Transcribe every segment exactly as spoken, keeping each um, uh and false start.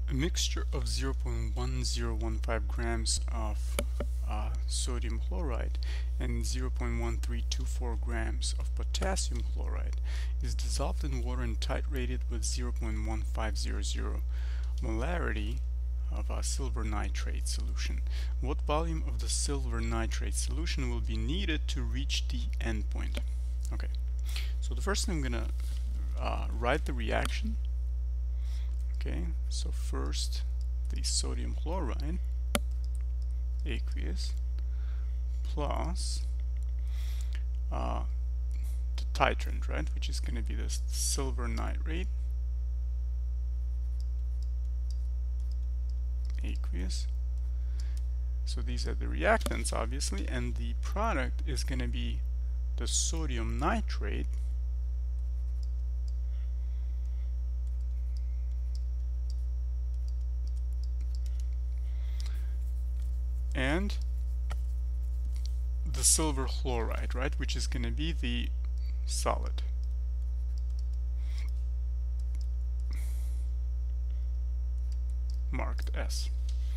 A mixture of zero point one zero one five grams of uh, sodium chloride and zero point one three two four grams of potassium chloride is dissolved in water and titrated with zero point one five zero zero molarity of a silver nitrate solution. What volume of the silver nitrate solution will be needed to reach the endpoint? Okay, so the first thing I'm gonna uh, write the reaction. Okay, so first the sodium chloride aqueous plus uh, the titrant, right, which is going to be this silver nitrate aqueous. So these are the reactants, obviously, and the product is going to be the sodium nitrate and the silver chloride, right, which is going to be the solid. Marked S.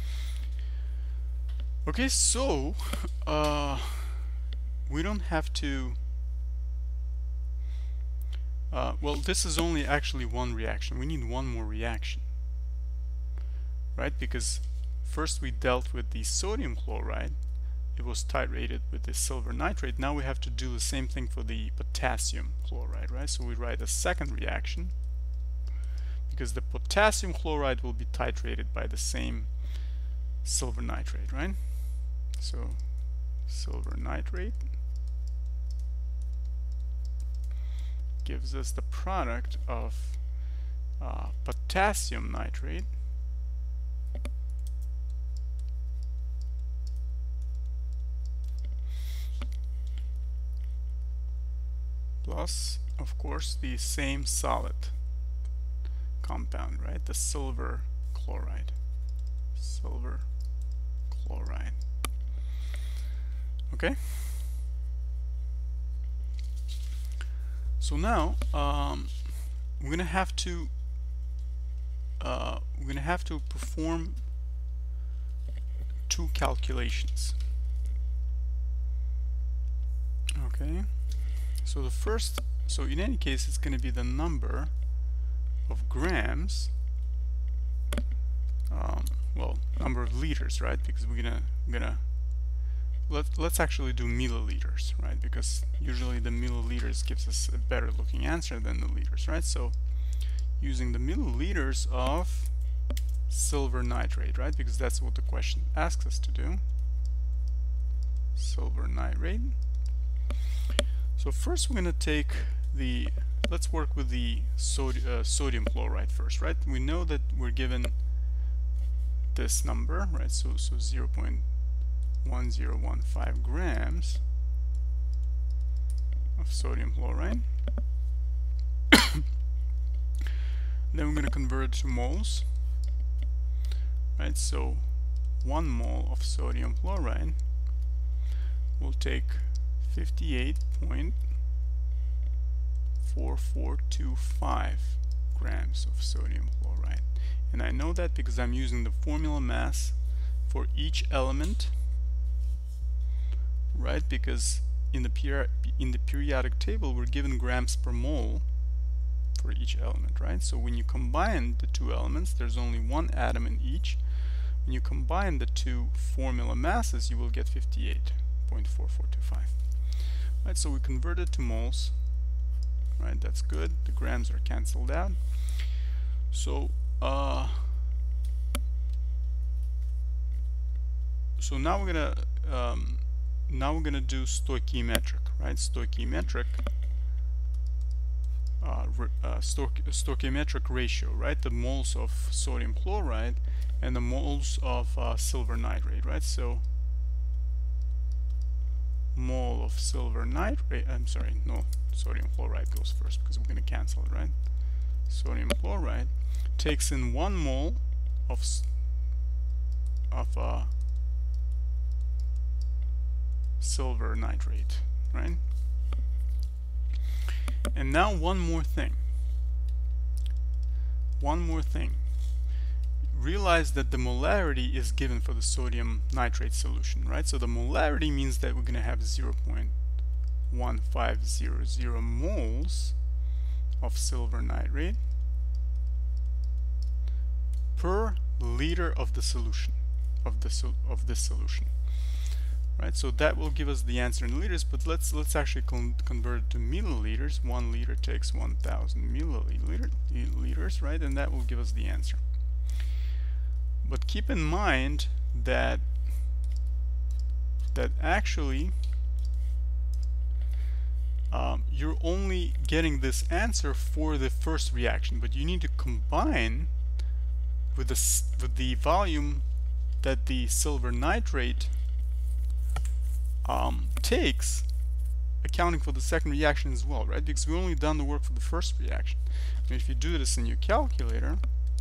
Okay, so uh, we don't have to uh, well, this is only actually one reaction. We need one more reaction, right, because first we dealt with the sodium chloride, it was titrated with the silver nitrate. Now we have to do the same thing for the potassium chloride, right? So we write a second reaction because the potassium chloride will be titrated by the same silver nitrate, right? So silver nitrate gives us the product of uh, potassium nitrate plus, of course, the same solid compound, right? The silver chloride. Silver chloride. Okay? So now um, we're gonna have to uh, we're gonna have to perform two calculations. Okay? So the first, so in any case, it's going to be the number of grams, um, well, number of liters, right? Because we're gonna gonna let let's actually do milliliters, right? Because usually the milliliters gives us a better looking answer than the liters, right? So using the milliliters of silver nitrate, right? Because that's what the question asks us to do. Silver nitrate. So first we're going to take the, let's work with the sodi uh, sodium chloride first, right? We know that we're given this number, right? So, so zero point one zero one five grams of sodium chloride. Then we're going to convert it to moles, right? So one mole of sodium chloride will take fifty-eight point four four two five grams of sodium chloride, and I know that because I'm using the formula mass for each element, right? Because in the peri in the periodic table we're given grams per mole for each element, right? So when you combine the two elements, there's only one atom in each. When you combine the two formula masses, you will get fifty-eight point four four two five. Right, so we convert it to moles, right? That's good. The grams are cancelled out. So, uh, so now we're gonna um, now we're gonna do stoichiometric, right? Stoichiometric, uh, uh, sto stoichiometric ratio, right? The moles of sodium chloride and the moles of uh, silver nitrate, right? So mole of silver nitrate, I'm sorry, no, sodium chloride goes first because we're going to cancel it, right? Sodium chloride takes in one mole of of uh, silver nitrate, right? And now one more thing. One more thing. realize that the molarity is given for the sodium nitrate solution, right? So the molarity means that we're going to have zero point one five zero zero moles of silver nitrate per liter of the solution of the so of this solution, right? So that will give us the answer in liters, but let's let's actually con convert it to milliliters. One liter takes one thousand milliliter liters, right? And that will give us the answer. But keep in mind that that actually um, you're only getting this answer for the first reaction, but you need to combine with the with the volume that the silver nitrate um, takes, accounting for the second reaction as well, right? Because we only done the work for the first reaction. And if you do this in your calculator,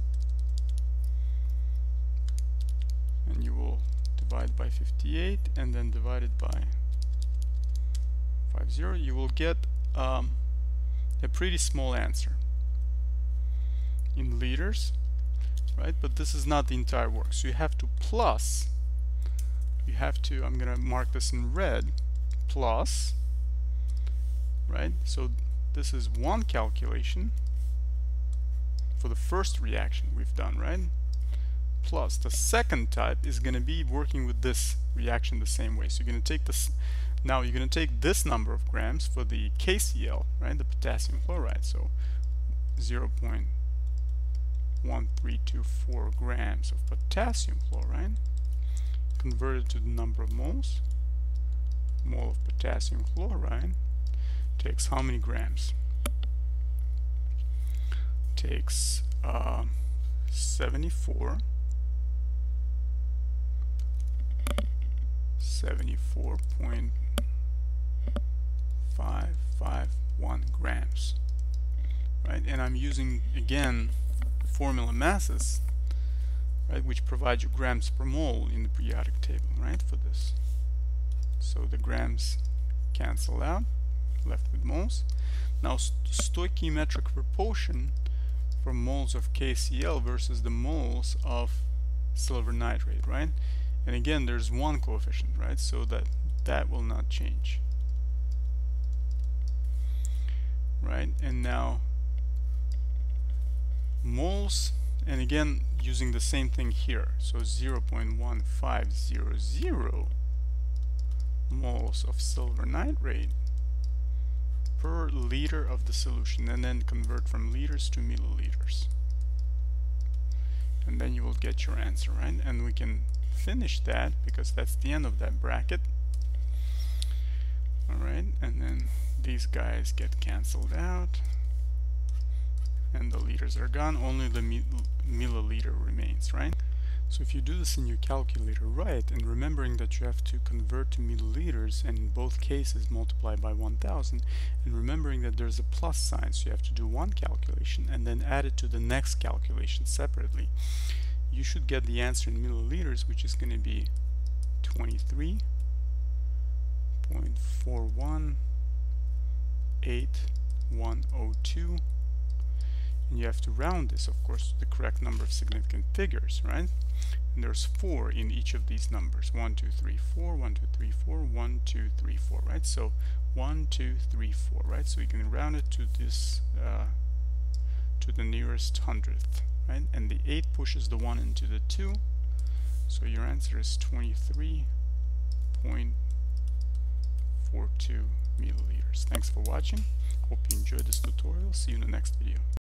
and you will divide by fifty-eight and then divide it by fifty, you will get um, a pretty small answer in liters, right? But this is not the entire work, so you have to plus, you have to, I'm gonna mark this in red, plus, right? So this is one calculation for the first reaction we've done, right? Plus the second type is going to be working with this reaction the same way. So you're going to take this, now you're going to take this number of grams for the K C L, right, the potassium chloride, so zero point one three two four grams of potassium chloride, converted to the number of moles. Mole of potassium chloride takes how many grams? Takes uh, seventy-four seventy-four point five five one grams, right? And I'm using again the formula masses, right, which provides you grams per mole in the periodic table, right, for this. So the grams cancel out, left with moles. Now st stoichiometric proportion for moles of K C L versus the moles of silver nitrate, right? And again, there's one coefficient, right? So that that will not change, right? And now moles, and again using the same thing here, so zero point one five zero zero moles of silver nitrate per liter of the solution, and then convert from liters to milliliters, and then you will get your answer, right? And we can finish that because that's the end of that bracket. Alright, and then these guys get cancelled out and the liters are gone, only the mi milliliter remains, right? So if you do this in your calculator right, and remembering that you have to convert to milliliters, and in both cases multiply by one thousand, and remembering that there's a plus sign, so you have to do one calculation and then add it to the next calculation separately, you should get the answer in milliliters, which is going to be twenty-three point four one eight one zero two, and you have to round this, of course, to the correct number of significant figures, right? And there's four in each of these numbers: one, two, three, four, one, two, three, four, one, two, three, four, right? So one, two, three, four, right? So you can round it to this, uh, to the nearest hundredth, right? And the eight pushes the one into the two, so your answer is twenty-three point four two milliliters. Thanks for watching. Hope you enjoyed this tutorial. See you in the next video.